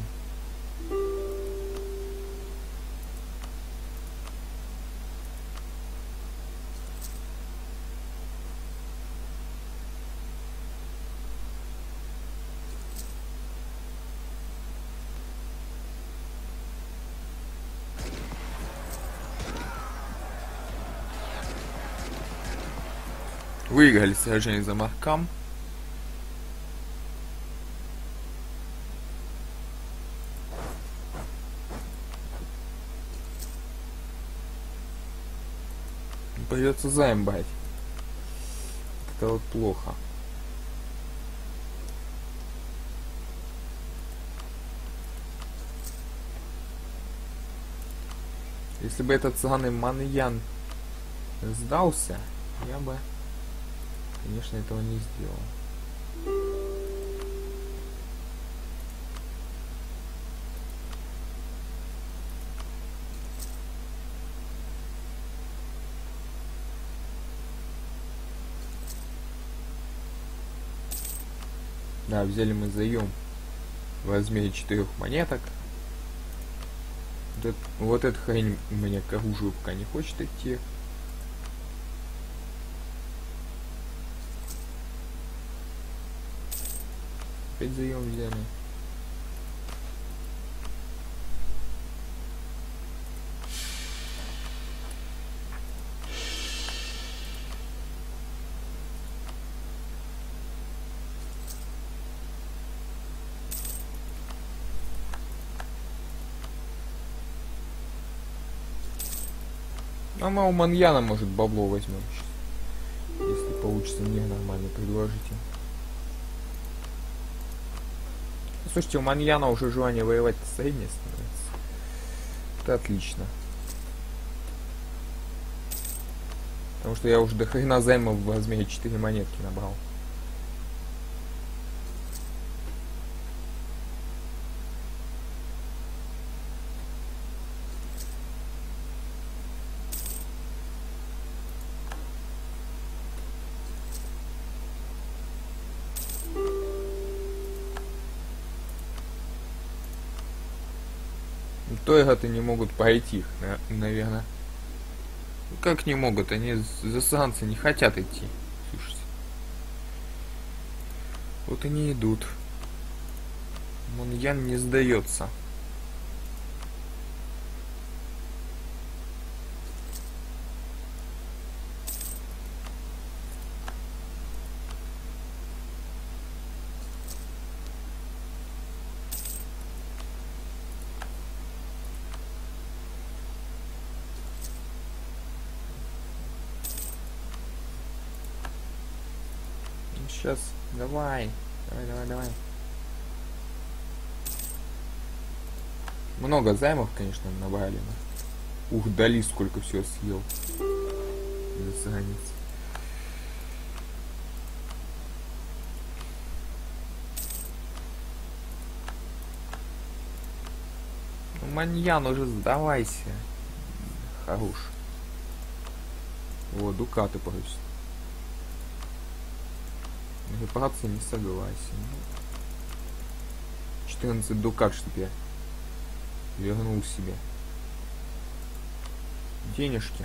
Выиграли сражение за Маркам. Придется займ брать. Это вот плохо. Если бы этот цыганый Маньян сдался, я бы, конечно, этого не сделал. Да, взяли мы заем в размере четырех монеток. Вот, это, вот эта хрень у меня к оружию пока не хочет идти. Опять заем взяли. А мы у Маньяна, может, бабло возьмем сейчас. Если получится мне нормально предложить им. Слушайте, у Маньяна уже желание воевать среднее становится. Это отлично. Потому что я уже до хрена займов в размере четыре монетки набрал. Тойгаты не могут пройти, наверное. Как не могут? Они засранцы не хотят идти. Слушайте. Вот они идут. Маньян не сдается. Сейчас, давай, давай, давай, давай. Много займов, конечно, набрали. Но... Ух, Дали сколько всего съел. Засранец. Ну, Маньян, уже сдавайся. Хорош. Вот, дукаты просят. Репарация не согласен. четырнадцать дукат, чтоб я вернул себе. Денежки.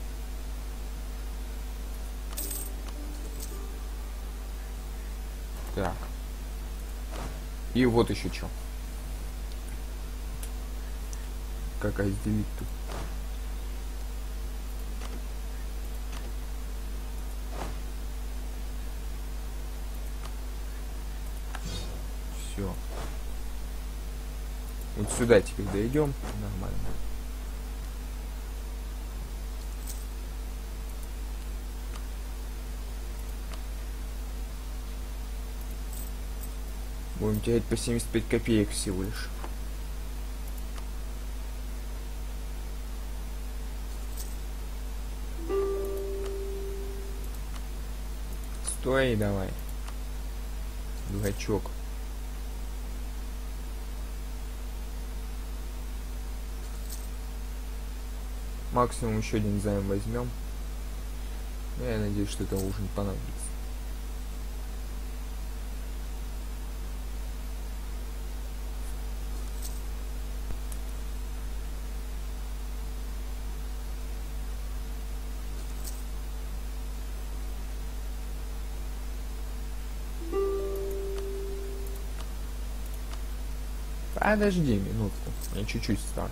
Так. И вот еще что. Как разделить тут? Все. Вот сюда теперь дойдем. Нормально. Будем терять по семьдесят пять копеек всего лишь. Стой, давай. Дурачок. Максимум еще один займ возьмем. Я надеюсь, что это уже не понадобится. Подожди минутку, мне чуть-чуть осталось.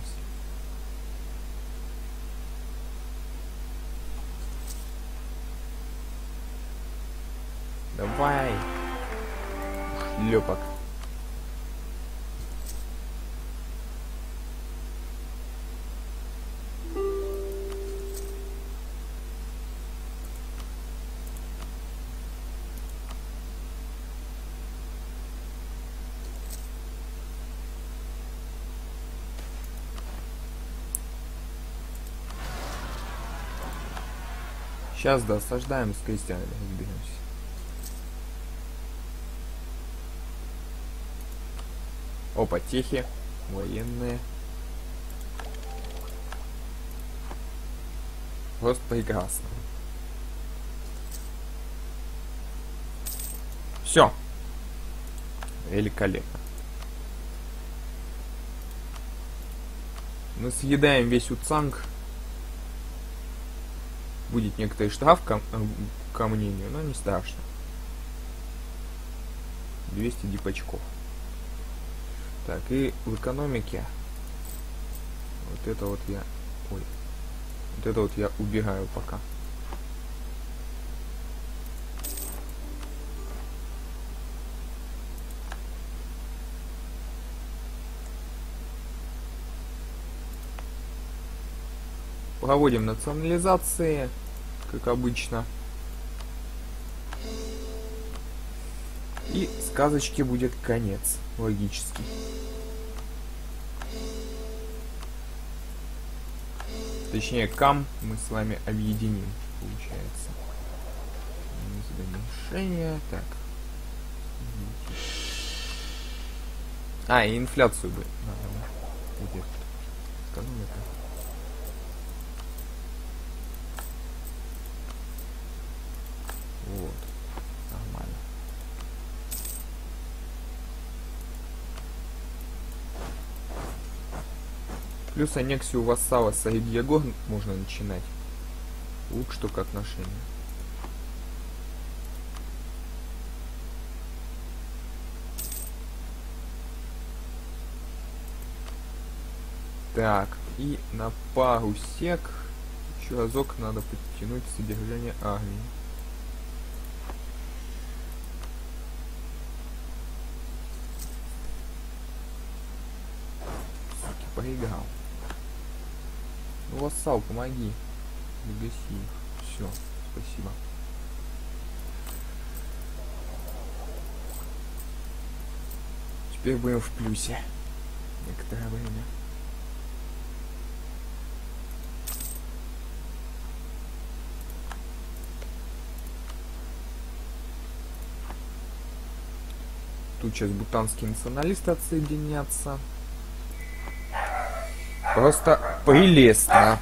Давай, шлепок. Сейчас да, осаждаем с крестьянами, разберемся. Опа, техи, военные. Просто прекрасно. Все. Великолепно. Мы съедаем весь уцанг. Будет некоторый штраф ко, ко мнению, но не страшно. двести дипачков. Так, и в экономике вот это вот я... Ой. Вот это вот я убегаю пока. Проводим национализации, как обычно. И сказочке будет конец, логически. Точнее, кам мы с вами объединим, получается. Уменьшение, так. А, и инфляцию бы надо. Где? Экономика. Вот. Нормально. Плюс аннексию вассала Саид Ягор можно начинать. Лук что к отношению. Так, и на пару сек еще разок надо подтянуть содержание армии. Суки, проиграл. Ну, вассал, помоги. Не гаси их. Все, спасибо. Теперь будем в плюсе. Некоторое время. Тут сейчас бутанские националисты отсоединятся. Просто прелестно.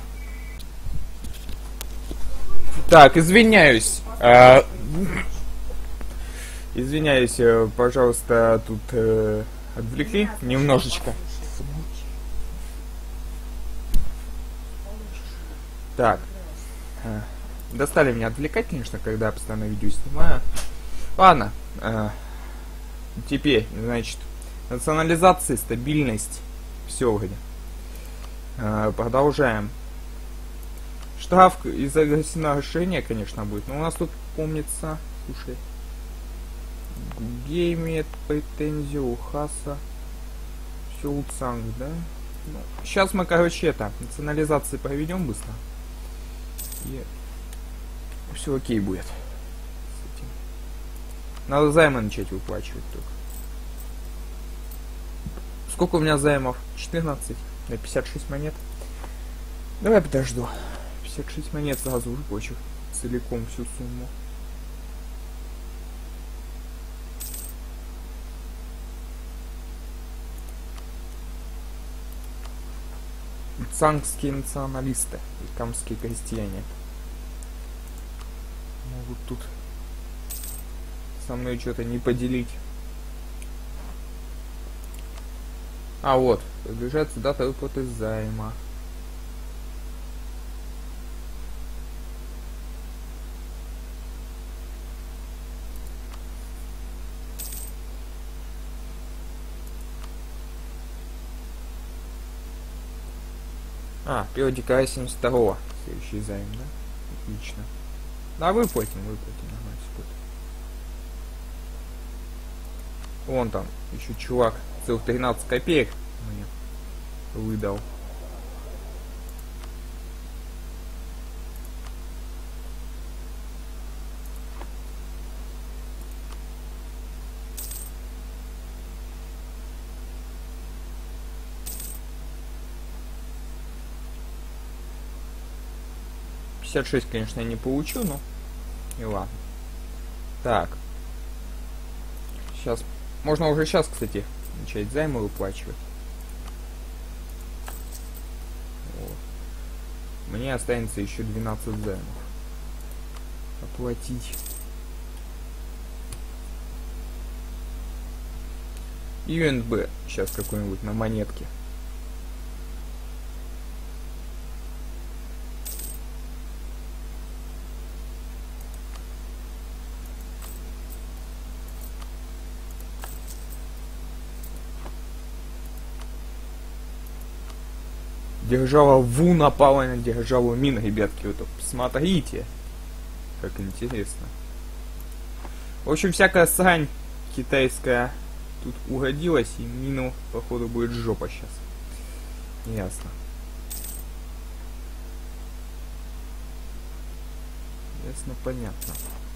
Так, извиняюсь. А, извиняюсь, пожалуйста, тут э, отвлекли немножечко. Так. Достали меня отвлекать, конечно, когда я постоянно видео снимаю. Ладно. Э, теперь, значит, национализация, стабильность. Все вроде. Э, продолжаем. Штраф из-за агрессивного решения, конечно, будет. Но у нас тут, помнится, слушай, Гугей имеет претензию, у Хаса. Все у Цанг, да? Ну, сейчас мы, короче, это, национализации проведем быстро. И все окей будет. С этим. Надо займы начать выплачивать только. Сколько у меня займов? четырнадцать на пятьдесят шесть монет. Давай подожду. пятьдесят шесть монет сразу выплачу. Целиком всю сумму. Цангские националисты и камские крестьяне могут тут со мной что-то не поделить. А вот, приближается дата выплаты займа. А, первого декабря семьдесят второго. Следующий займ, да? Отлично. Да, выплатим, выплатим. Нормально, все будет. Вон там, еще чувак целых тринадцать копеек мне выдал. пятьдесят шесть, конечно, я не получу, но и ладно. Так. Сейчас. Можно уже сейчас, кстати, начать займы выплачивать. Вот. Мне останется еще двенадцать займов оплатить. И ю эн бэ сейчас какой-нибудь на монетке. Держава Ву напала на державу Мин, ребятки. Вот посмотрите. Как интересно. В общем, всякая срань китайская тут угодилась, и Мину, походу, будет жопа сейчас. Ясно. Ясно, понятно.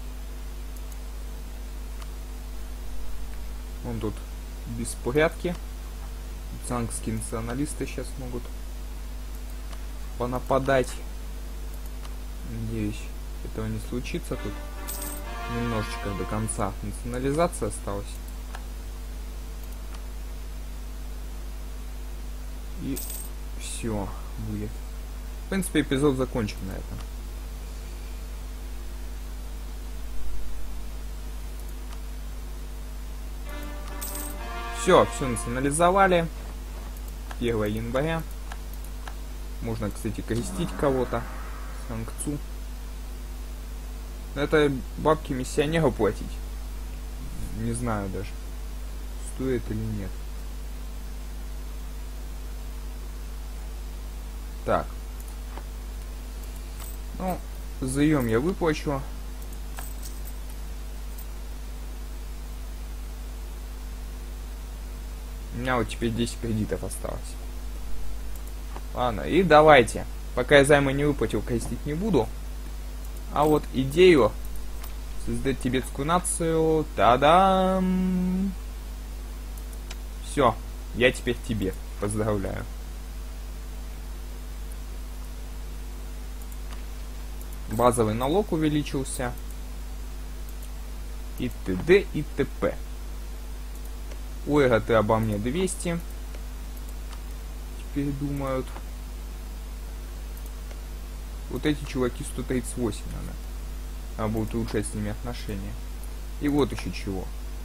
Вон тут беспорядки. Цангские националисты сейчас могут понападать. Надеюсь, этого не случится. Тут немножечко до конца национализация осталась. И все будет. В принципе, эпизод закончен на этом. Все, все национализовали. первого января. Можно, кстати, крестить кого-то. Сангцу. Но это бабки миссионеру платить. Не знаю даже, стоит или нет. Так. Ну, заем я выплачу. У меня вот теперь десять кредитов осталось. Ладно, и давайте. Пока я займы не выплатил, крестить не буду. А вот идею создать тибетскую нацию. Та-дам! Все, я теперь Тибет. Поздравляю. Базовый налог увеличился. И т.д. и т.п. Ой, ты обо мне двести. Теперь думают. Вот эти чуваки сто тридцать восемь надо. А будут улучшать с ними отношения. И вот еще чего.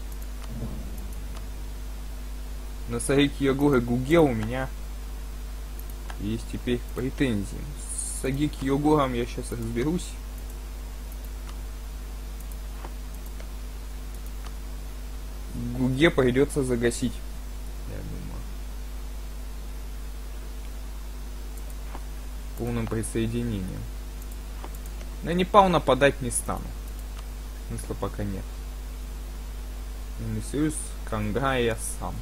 На Сагики Йогора Гуге у меня есть теперь претензии. С Сагики Йогором я сейчас разберусь. Гуге придется загасить, я думаю. Полным присоединением. На Непал нападать не стану. Смысла пока нет. Союз Кангая сам.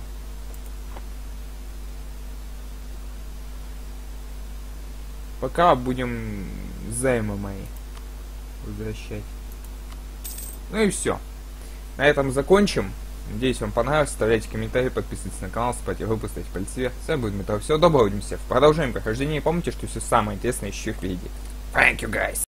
Пока будем займы мои возвращать. Ну и все. На этом закончим. Надеюсь, вам понравилось. Оставляйте комментарии, подписывайтесь на канал, ставьте выпустить пальцы. С вами был Дмитрий. Всего доброго, увидимся в продолжении прохождения. Помните, что все самое интересное еще впереди. Thank you, guys.